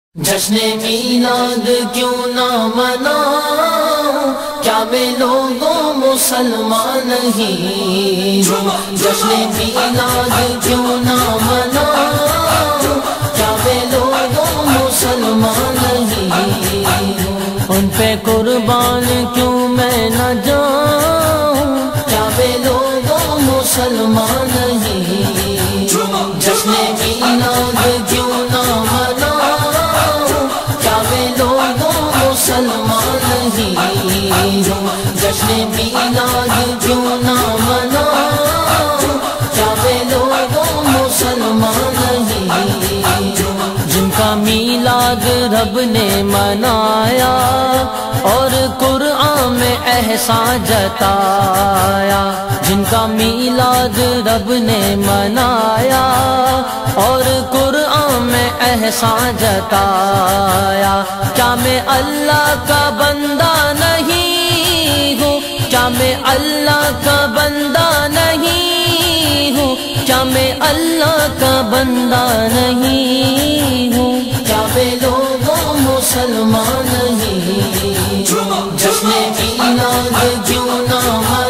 جشن میلاد کیوں نہ مناؤں، کیا میں لوگوں مسلمان نہیں ہوں۔ جشن میلاد کیوں نہ مناؤں، کیا میں لوگوں مسلمان نہیں ہوں۔ ان پہ قربان کیوں میں نہ جاؤں، کیا میں لوگوں مسلمان نہیں ہوں۔ جشن میلاد کیوں نہ مناؤں، مسلمان نہیں ہوں۔ جشن میلاد کیوں نہ مناؤں، کیا میں لوگوں مسلمان نہیں ہوں۔ جن کا میلاد رب نے منایا اور قرآن میں احسان جتایا، جن کا میلاد رب نے منایا اور قرآن میں احسان جتایا، کیا میں اللہ کا بندہ نہیں ہوں، کیا میں اللہ کا بندہ نہیں ہوں، کیا میں اللہ کا بندہ نہیں ہوں۔ کیا میں لوگوں مسلمان نہیں ہوں۔ جشن میلاد کیوں نہ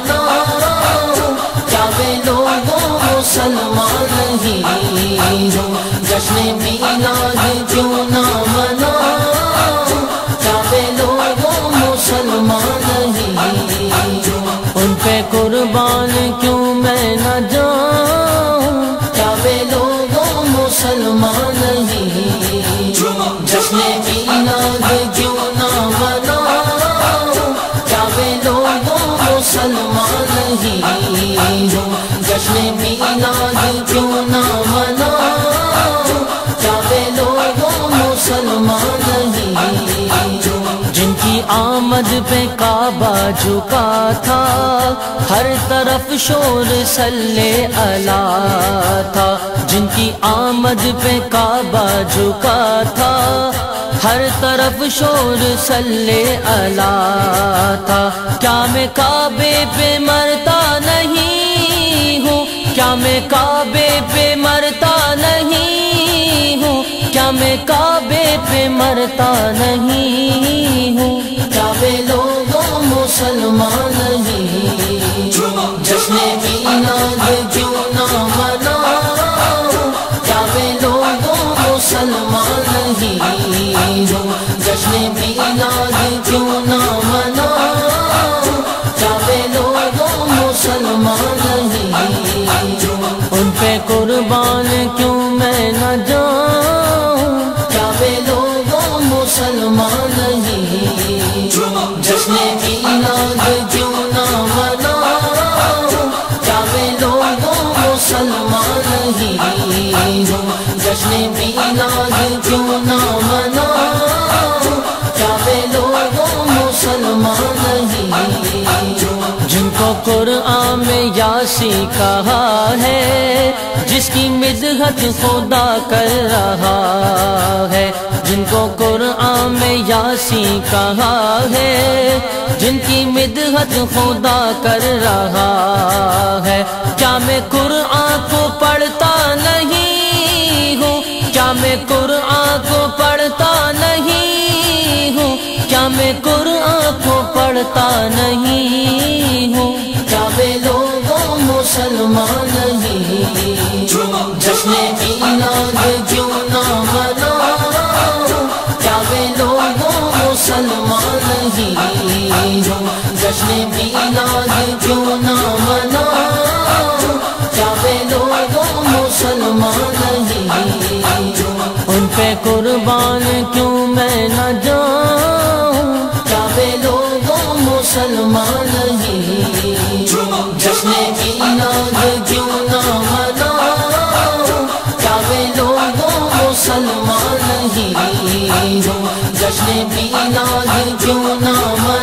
مناؤں، کیا میں لوگوں مسلمان نہیں ہوں۔ جشن میلاد کیوں نہ مناؤں، کیا میں لوگوں مسلمان نہیں ہوں۔ ان پہ قربان کیوں میں نہ جاؤں، کیا میں لوگوں مسلمان نہیں ہوں۔ جشن میلاد کیوں نہ مناؤں، کیا میں لوگوں مسلمان نہیں ہوں۔ جشن میلاد کیوں نہ مناؤں، کیا میں لوگوں مسلمان نہیں ہوں۔ جن کی آمد پہ کعبہ جھکا تھا، ہر طرف شور صلی اللہ تھا، جن کی آمد پہ کعبہ جھکا تھا، ہر طرف شور صلی اللہ تھا، کیا میں کعبے پہ مرتا نہیں ہوں، کیا میں کعبے پہ مرتا نہیں ہوں، کیا میں کعبے پہ مرتا نہیں ہوں۔ کیا میں لوگوں مسلمان نہیں ہوں۔ جشن میلاد کیوں نہ مناؤں، کیا میں لوگوں مسلمان نہیں ہوں۔ جشن میلاد کیوں نہ مناؤں، کیا میں لوگوں مسلمان نہیں ہوں۔ ان پہ قربان کیوں میں نہ جاؤں، کیا میں لوگوں مسلمان نہیں ہوں۔ جشن میلاد کیوں نہ مناؤں، کیا میں لوگوں مسلمان نہیں ہوں۔ جشن میلاد کیوں نہ مناؤں، کیا میں لوگوں مسلمان نہیں ہوں۔ جن کو قرآن میں یاسین کہا ہے، جس کی مدحت خدا کر رہا ہے، جن کو قرآن میں یاسین کہا ہے، جن کی مدحت خدا کر رہا ہے، کیا میں قرآن کو پڑھتا نہیں ہوں، کیا میں قرآن کو پڑھتا نہیں ہوں، کیا میں قرآن کو پڑھتا نہیں ہوں۔ کیا میں لوگوں مسلمان نہیں ہوں۔ جشن میلاد کیوں نہ مناؤں، کیا میں لوگوں مسلمان نہیں ہوں۔ جشن میلاد کیوں نہ مناؤں، کیا میں لوگوں مسلمان نہیں ہوں۔ ان پہ قربان کیوں میں نہ جاؤں، کیا میں لوگوں مسلمان نہیں ہوں۔ جشن میلاد کیوں نہ مناؤں، کیا میں لوگوں مسلمان نہیں ہوں۔ جشن میلاد کیوں نہ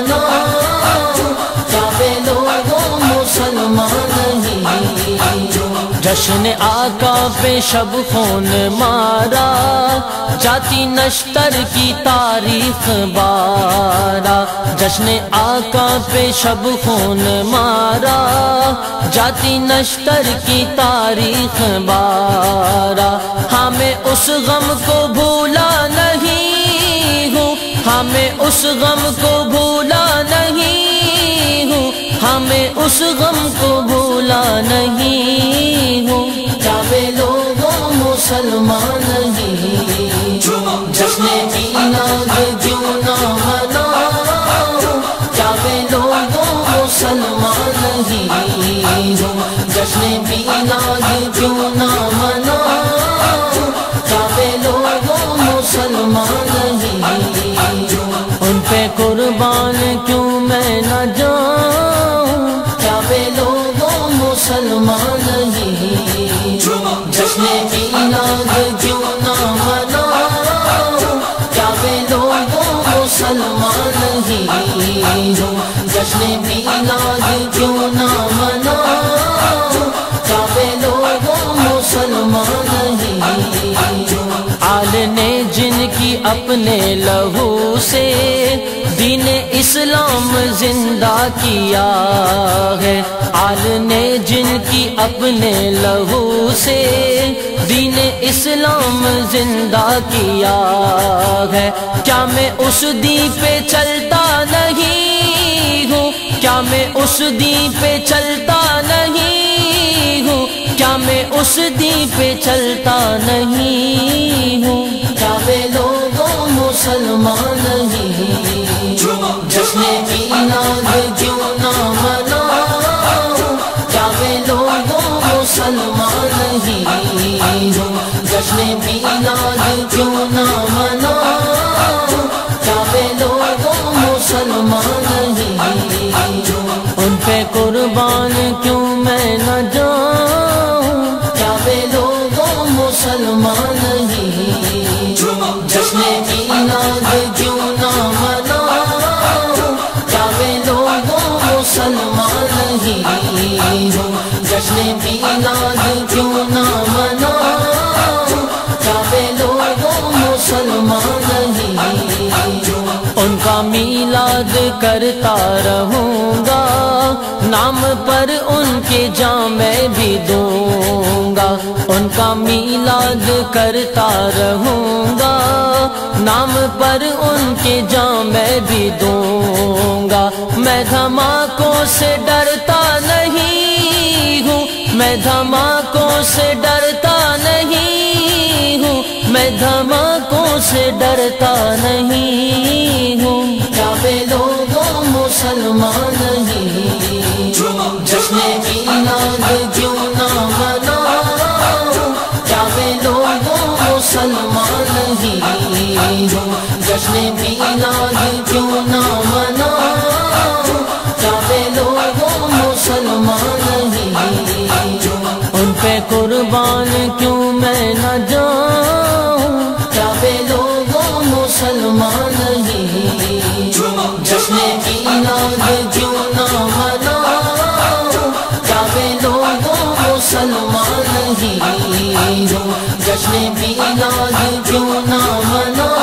مناؤں، کیا میں لوگوں مسلمان نہیں ہوں۔ جشن آقا پہ شب خون مارا، جاتی نشتر کی تاریخ بارا، جشن آقا پہ شب خون مارا، جاتی نشتر کی تاریخ بارا، ہمیں اس غم کو بھولا نہیں اس غم کو بھولا نہیں ہوں، ہمیں اس غم کو بھولا نہیں ہوں۔ جاوے لوگوں مسلمان نہیں، جشن میلاد کیوں نہ مناؤں؟ جاوے لوگوں مسلمان نہیں ہوں، جشن میلاد کیوں نہ مناؤں؟ جاوے لوگوں مسلمان نہیں ہوں، ان پہ قربان کیوں میں نہ جاؤں؟ جاوے لوگوں مسلمان نہیں ہوں، جشن میلاد کیوں نہ مناؤں؟ جاوے لوگوں مسلمان نہیں ہوں، جشن میلاد کیوں نہ مناؤں؟ جاوے لوگوں مسلمان نہیں ہوں۔ آل نے جن کی اپنے لہو سے دین اسلام زندہ کیا ہے، آل نے جن کی اپنے لہو سے دین اسلام زندہ کیا ہے، کیا میں اس دین پہ چلتا نہیں ہوں؟ کیا میں اس دین پہ چلتا نہیں ہوں؟ کیا میں اس دین پہ چلتا نہیں ہوں؟ جاوے لوگوں مسلمان نہیں ہوں، جشن میلاد کیوں نہ مناؤں؟ جاوے لوگوں مسلمان نہیں ہوں، جشن میلاد کیوں نہ مناؤں؟ جاوے لوگوں مسلمان نہیں ہوں، ان پہ قربان کیوں میں نہ جاؤں؟ جاوے لوگوں مسلمان نہیں ہوں، جشن میلاد کیوں نہ مناؤں؟ جاوے لوگوں مسلمان نہیں ہوں، جشن میلاد کیوں نہ مناؤں؟ جاوے لوگوں مسلمان نہیں ہوں، ان کا میلاد کرتا رہوں گا، نام پر ان کے جام میں بھی دوں گا، ان کا میلاد کرتا رہوں گا، نام پر ان کے جام میں بھی دوں گا۔ میں دھماکوں سے ڈرتا نہیں ہوں، میں دھماکوں سے ڈرتا نہیں ہوں، میں دھماکوں سے ڈرتا نہیں ہوں۔ جاوے لوگوں مسلمان نہیں ہوں، جشن میلاد کیوں نہ مناؤں؟ جاوے لوگوں مسلمان نہیں ہوں، جشن میلاد کیوں نہ مناؤں؟ جاوے لوگوں مسلمان نہیں ہوں، ان پہ قربان کیوں میں نہ جاؤں؟ جاوے لوگوں مسلمان نہیں ہوں، جشن میلاد کیوں نہ مناؤں؟ جاوے لوگوں مسلمان نہیں ہوں، جشن میلاد کیوں نہ مناؤں؟